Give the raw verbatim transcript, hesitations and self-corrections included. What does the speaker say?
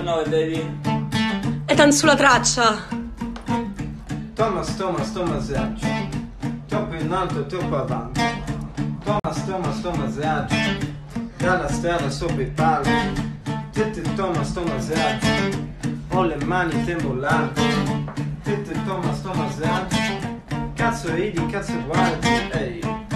nove, baby. E tan sulla traccia. Thomas, Thomas, Thomas Edge. Troppo in alto, troppo avanti. Thomas, Thomas, Thomas Edge. Dalla strada sopra i pali. Tette Thomas, Thomas Edge. Ho le mani trembolanti. Tette Thomas, Thomas Edge. Cazzo ridi, cazzo guardi, ehi.